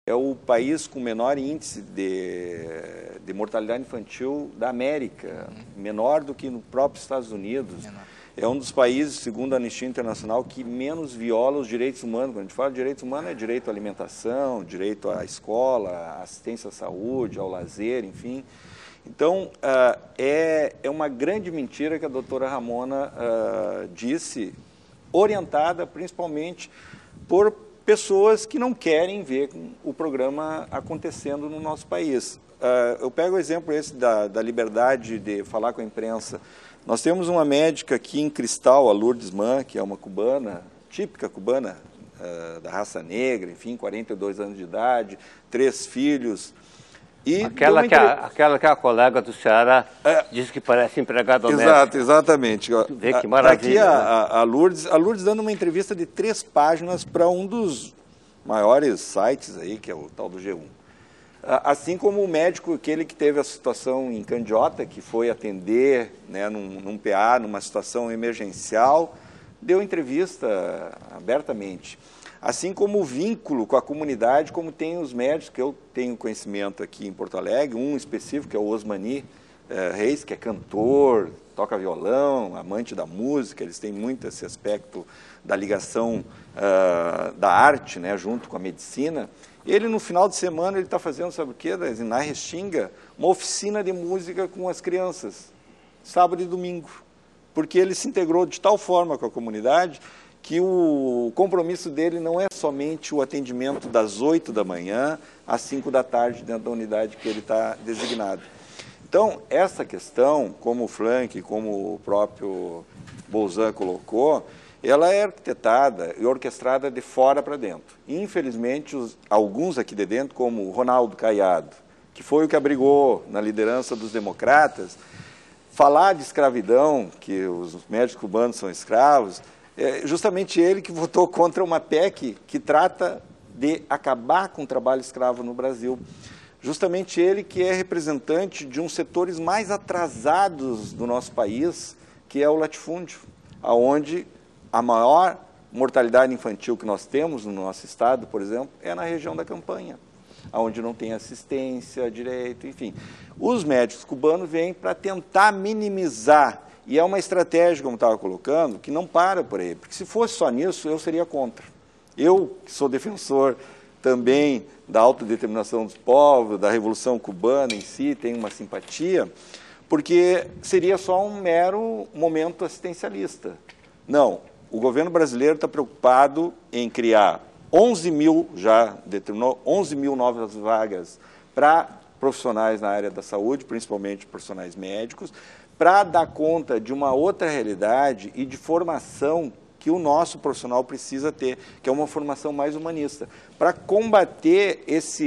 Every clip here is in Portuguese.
é o país com menor índice de mortalidade infantil da América, menor do que no próprio Estados Unidos. É um dos países, segundo a Anistia Internacional, que menos viola os direitos humanos. Quando a gente fala de direitos humanos, é direito à alimentação, direito à escola, à assistência à saúde, ao lazer, enfim. Então, é uma grande mentira que a doutora Ramona disse, orientada principalmente por pessoas que não querem ver o programa acontecendo no nosso país. Eu pego o exemplo esse da liberdade de falar com a imprensa. Nós temos uma médica aqui em Cristal, a Lourdes Mann, que é uma cubana, típica cubana, da raça negra, enfim, 42 anos de idade, 3 filhos. E aquela que é a colega do Ceará disse que parece empregada doméstica. Exatamente. Vê que maravilha. Aqui a Lourdes dando uma entrevista de 3 páginas para um dos maiores sites aí, que é o tal do G1. Assim como o médico, aquele que teve a situação em Candiota, que foi atender, né, num PA, numa situação emergencial, deu entrevista abertamente. Assim como o vínculo com a comunidade, como tem os médicos, que eu tenho conhecimento aqui em Porto Alegre, um específico, que é o Osmani Reis, que é cantor, toca violão, amante da música, eles têm muito esse aspecto da ligação da arte, né, junto com a medicina. Ele, no final de semana, ele está fazendo, sabe o quê? Na Restinga, uma oficina de música com as crianças, sábado e domingo, porque ele se integrou de tal forma com a comunidade que o compromisso dele não é somente o atendimento das 8 da manhã às 5 da tarde dentro da unidade que ele está designado. Então, essa questão, como o Frank, como o próprio Bolzan colocou, ela é arquitetada e orquestrada de fora para dentro. Infelizmente, alguns aqui de dentro, como o Ronaldo Caiado, que foi o que abrigou na liderança dos democratas, falar de escravidão, que os médicos cubanos são escravos, é justamente ele que votou contra uma PEC que trata de acabar com o trabalho escravo no Brasil. Justamente ele que é representante de uns setores mais atrasados do nosso país, que é o latifúndio, onde a maior mortalidade infantil que nós temos no nosso estado, por exemplo, é na região da Campanha, onde não tem assistência, direito, enfim. Os médicos cubanos vêm para tentar minimizar, e é uma estratégia, como estava colocando, que não para por aí, porque se fosse só nisso, eu seria contra. Eu, que sou defensor também da autodeterminação dos povos, da Revolução Cubana em si, tenho uma simpatia, porque seria só um mero momento assistencialista. Não. O governo brasileiro está preocupado em criar 11 mil, já determinou, 11 mil novas vagas para profissionais na área da saúde, principalmente profissionais médicos, para dar conta de uma outra realidade e de formação que o nosso profissional precisa ter, que é uma formação mais humanista, para combater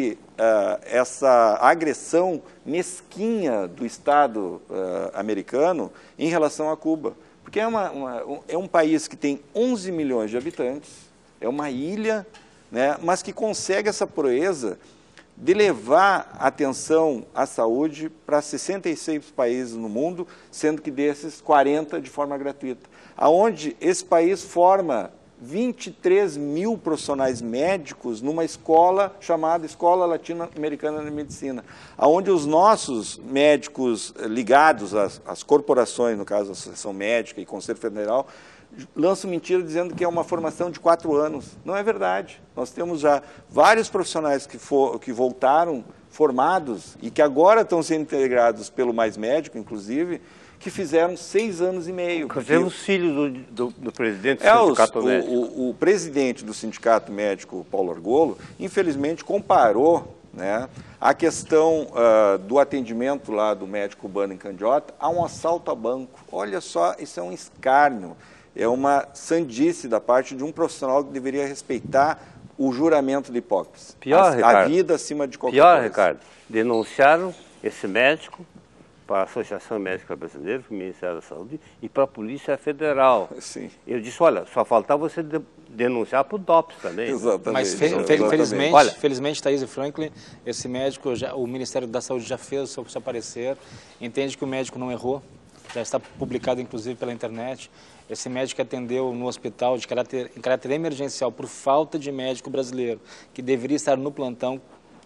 essa agressão mesquinha do Estado americano em relação a Cuba. Porque é um país que tem 11 milhões de habitantes, é uma ilha, né, mas que consegue essa proeza de levar atenção à saúde para 66 países no mundo, sendo que desses 40 de forma gratuita. Aonde esse país forma 23 mil profissionais médicos numa escola chamada Escola Latino-Americana de Medicina, onde os nossos médicos ligados às corporações, no caso a Associação Médica e Conselho Federal, lançam mentira dizendo que é uma formação de 4 anos. Não é verdade. Nós temos já vários profissionais que voltaram formados e que agora estão sendo integrados pelo Mais Médico, inclusive, que fizeram 6 anos e meio. Temos filhos do presidente do Sindicato Médico. O presidente do Sindicato Médico, Paulo Argolo, infelizmente comparou, né, a questão do atendimento lá do médico cubano em Candiota a um assalto a banco. Olha só, isso é um escárnio, é uma sandice da parte de um profissional que deveria respeitar o juramento de Hipócrates. A vida acima de qualquer coisa. Ricardo, denunciaram esse médico para a Associação Médica Brasileira, para o Ministério da Saúde e para a Polícia Federal. Sim. Eu disse, olha, só faltava você denunciar para o DOPS também. Exatamente. Mas felizmente, Thaís e Franklin, esse médico, o Ministério da Saúde já fez o seu parecer, entende que o médico não errou, já está publicado inclusive pela internet. Esse médico atendeu no hospital em caráter emergencial por falta de médico brasileiro, que deveria estar no plantão,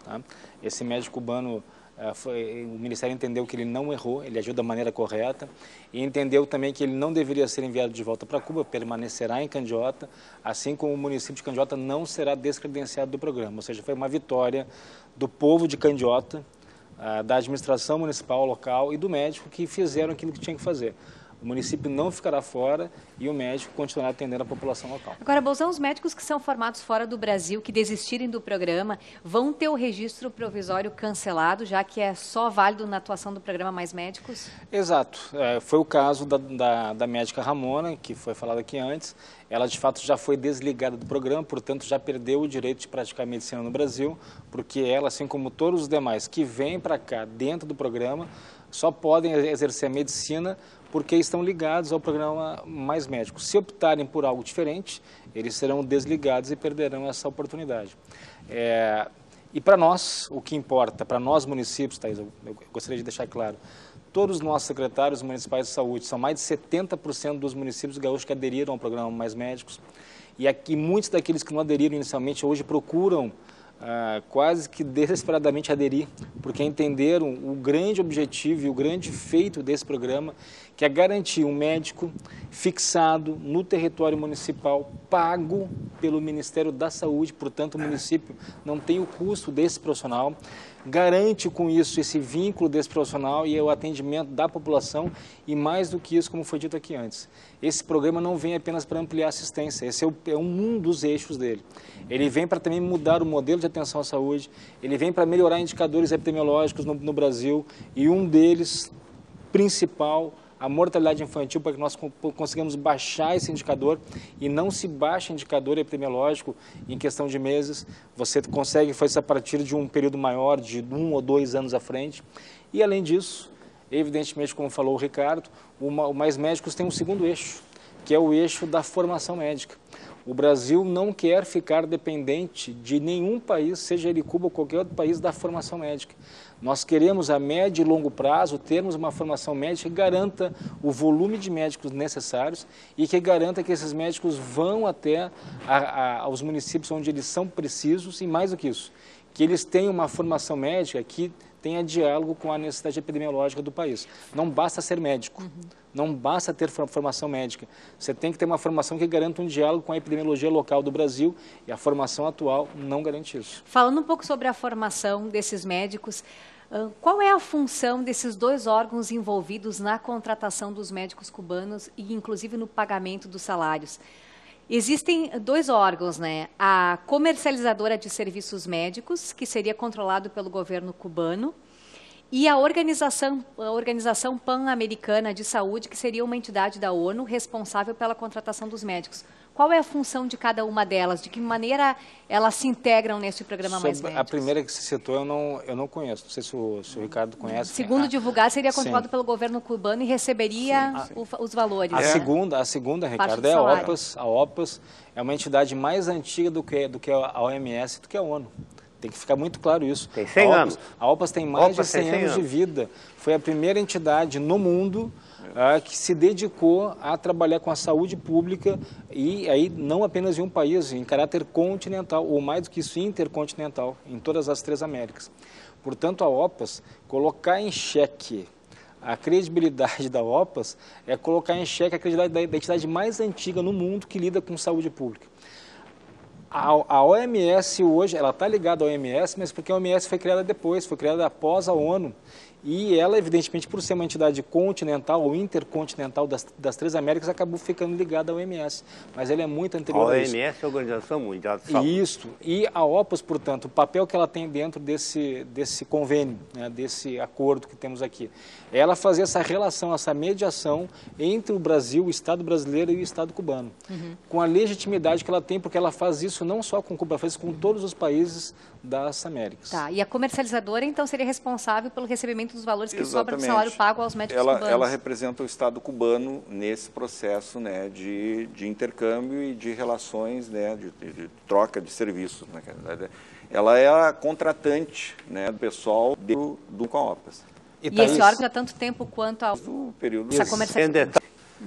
Tá? Esse médico cubano, o Ministério entendeu que ele não errou, ele agiu da maneira correta e entendeu também que ele não deveria ser enviado de volta para Cuba, permanecerá em Candiota, assim como o município de Candiota não será descredenciado do programa. Ou seja, foi uma vitória do povo de Candiota, da administração municipal local e do médico que fizeram aquilo que tinha que fazer. O município não ficará fora e o médico continuará atendendo a população local. Agora, Bolzão, os médicos que são formados fora do Brasil, que desistirem do programa, vão ter o registro provisório cancelado, já que é só válido na atuação do programa Mais Médicos? Exato. Foi o caso da médica Ramona, que foi falado aqui antes. Ela, de fato, já foi desligada do programa, portanto, já perdeu o direito de praticar medicina no Brasil, porque ela, assim como todos os demais que vêm para cá dentro do programa, só podem exercer a medicina porque estão ligados ao programa Mais Médicos. Se optarem por algo diferente, eles serão desligados e perderão essa oportunidade. E para nós, o que importa, para nós municípios, Thaís, eu gostaria de deixar claro, todos os nossos secretários municipais de saúde, são mais de 70% dos municípios gaúchos que aderiram ao programa Mais Médicos, e aqui muitos daqueles que não aderiram inicialmente hoje procuram quase que desesperadamente aderir, porque entenderam o grande objetivo e o grande feito desse programa, que é garantir um médico fixado no território municipal, pago pelo Ministério da Saúde, portanto o município não tem o custo desse profissional, garante com isso esse vínculo desse profissional e o atendimento da população e mais do que isso, como foi dito aqui antes. Esse programa não vem apenas para ampliar a assistência, esse é um dos eixos dele. Ele vem para também mudar o modelo de atenção à saúde, ele vem para melhorar indicadores epidemiológicos no Brasil e um deles, principal, a mortalidade infantil, para que nós consigamos baixar esse indicador e não se baixa indicador epidemiológico em questão de meses, você consegue fazer isso a partir de um período maior, de 1 ou 2 anos à frente. E além disso, evidentemente, como falou o Ricardo, o Mais Médicos tem um segundo eixo, que é o eixo da formação médica. O Brasil não quer ficar dependente de nenhum país, seja ele Cuba ou qualquer outro país, da formação médica. Nós queremos, a médio e longo prazo, termos uma formação médica que garanta o volume de médicos necessários e que garanta que esses médicos vão até aos municípios onde eles são precisos e, mais do que isso, que eles tenham uma formação médica que tenha diálogo com a necessidade epidemiológica do país. Não basta ser médico, não basta ter formação médica. Você tem que ter uma formação que garanta um diálogo com a epidemiologia local do Brasil e a formação atual não garante isso. Falando um pouco sobre a formação desses médicos, qual é a função desses 2 órgãos envolvidos na contratação dos médicos cubanos e inclusive no pagamento dos salários? Existem 2 órgãos, né? A comercializadora de serviços médicos, que seria controlado pelo governo cubano, e a Organização Pan-Americana de Saúde, que seria uma entidade da ONU responsável pela contratação dos médicos. Qual é a função de cada uma delas? De que maneira elas se integram nesse programa Mais Médicos? A primeira que você citou eu não conheço, não sei se o Ricardo conhece. Segundo divulgar, seria controlado pelo governo cubano e receberia os valores. A segunda, Ricardo, é a OPAS. A OPAS é uma entidade mais antiga do que a OMS, do que a ONU. Tem que ficar muito claro isso. Tem 100 anos. A OPAS tem mais de 100 anos de vida. Foi a primeira entidade no mundo que se dedicou a trabalhar com a saúde pública e aí não apenas em um país, em caráter continental, ou mais do que isso, intercontinental, em todas as 3 Américas. Portanto, a OPAS, colocar em xeque a credibilidade da OPAS é colocar em xeque a credibilidade da entidade mais antiga no mundo que lida com saúde pública. A OMS hoje, ela está ligada à OMS, mas porque a OMS foi criada depois, foi criada após a ONU. E ela, evidentemente, por ser uma entidade continental ou intercontinental das 3 Américas, acabou ficando ligada à OMS. Mas ela é muito anterior a isso. A OMS é a Organização Mundial de Saúde. Isso. E a OPAS, portanto, o papel que ela tem dentro desse convênio, né, desse acordo que temos aqui, é ela fazer essa relação, essa mediação entre o Brasil, o Estado brasileiro e o Estado cubano. Com a legitimidade que ela tem, porque ela faz isso não só com Cuba, ela faz isso com todos os países das Américas. Tá. E a comercializadora, então, seria responsável pelo recebimento dos valores que sobram do salário pago aos médicos cubanos. Ela representa o Estado cubano nesse processo, né, de intercâmbio e de relações, né, de troca de serviços. Né, ela é a contratante, né, do pessoal do COPAS. E esse órgão há tanto tempo quanto ao período essa comercialização.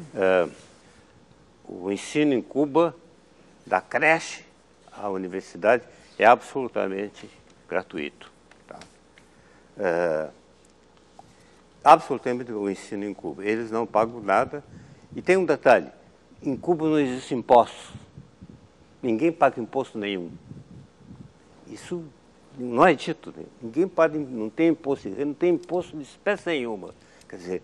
O ensino em Cuba, da creche à universidade, é absolutamente gratuito. Tá? Absolutamente o ensino em Cuba. Eles não pagam nada. E tem um detalhe, em Cuba não existe imposto. Ninguém paga imposto nenhum. Isso não é dito. Né? Ninguém paga, não tem imposto de espécie nenhuma. Quer dizer,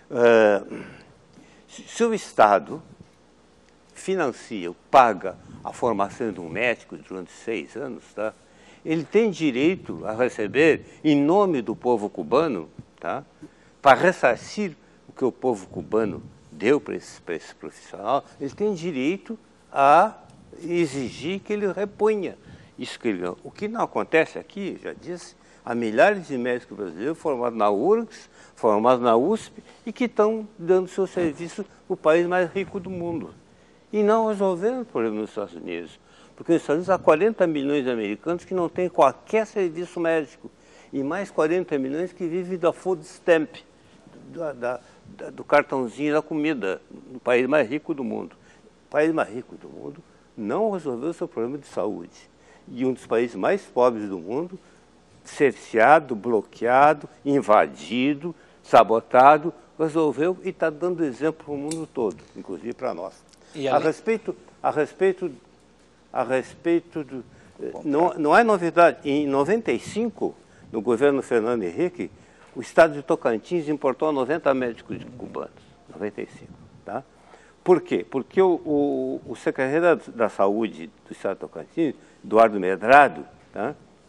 se o Estado financia, paga a formação de um médico durante 6 anos, tá? Ele tem direito a receber, em nome do povo cubano, tá? Para ressarcir o que o povo cubano deu para esse profissional, ele tem direito a exigir que ele reponha isso que ele ganhou. O que não acontece aqui, já disse, há milhares de médicos brasileiros formados na URGS, formados na USP e que estão dando seu serviço para o país mais rico do mundo. E não resolveram o problema nos Estados Unidos. Porque nos Estados Unidos há 40 milhões de americanos que não têm qualquer serviço médico. E mais 40 milhões que vivem da food stamp, do cartãozinho da comida, no país mais rico do mundo. O país mais rico do mundo não resolveu o seu problema de saúde. E um dos países mais pobres do mundo, cerceado, bloqueado, invadido, sabotado, resolveu e está dando exemplo para o mundo todo, inclusive para nós. A respeito do... Não é novidade. Em 95, no governo Fernando Henrique, o estado de Tocantins importou 90 médicos cubanos. 95. Tá? Por quê? Porque o secretário da Saúde do estado de Tocantins, Eduardo Medrado, tá?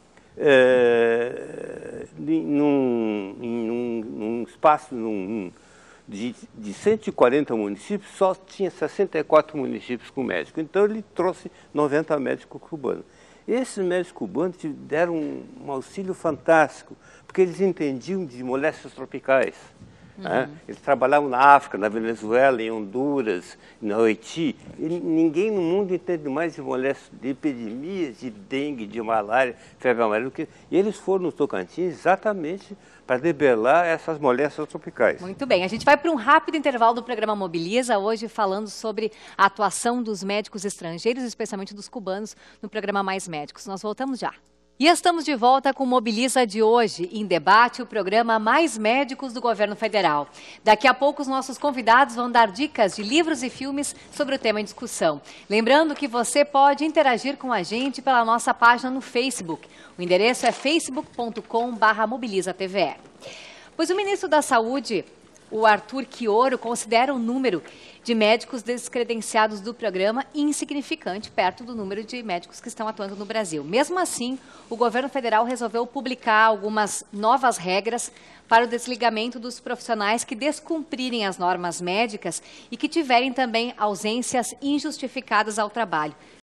Num espaço de 140 municípios, só tinha 64 municípios com médico. Então, ele trouxe 90 médicos cubanos. Esses médicos cubanos deram um auxílio fantástico, porque eles entendiam de moléstias tropicais. Né? Eles trabalhavam na África, na Venezuela, em Honduras, na Haiti. Ninguém no mundo entende mais de moléstias, de epidemias, de dengue, de malária, febre amarela. E eles foram no Tocantins exatamente para debelar essas moléstias tropicais. Muito bem, a gente vai para um rápido intervalo do programa Mobiliza, hoje falando sobre a atuação dos médicos estrangeiros, especialmente dos cubanos, no programa Mais Médicos. Nós voltamos já. E estamos de volta com o Mobiliza de hoje, em debate o programa Mais Médicos do Governo Federal. Daqui a pouco os nossos convidados vão dar dicas de livros e filmes sobre o tema em discussão. Lembrando que você pode interagir com a gente pela nossa página no Facebook. O endereço é facebook.com/mobilizatve. Pois o ministro da Saúde, o Arthur Quioro, considera o número de médicos descredenciados do programa insignificante, perto do número de médicos que estão atuando no Brasil. Mesmo assim, o governo federal resolveu publicar algumas novas regras para o desligamento dos profissionais que descumprirem as normas médicas e que tiverem também ausências injustificadas ao trabalho.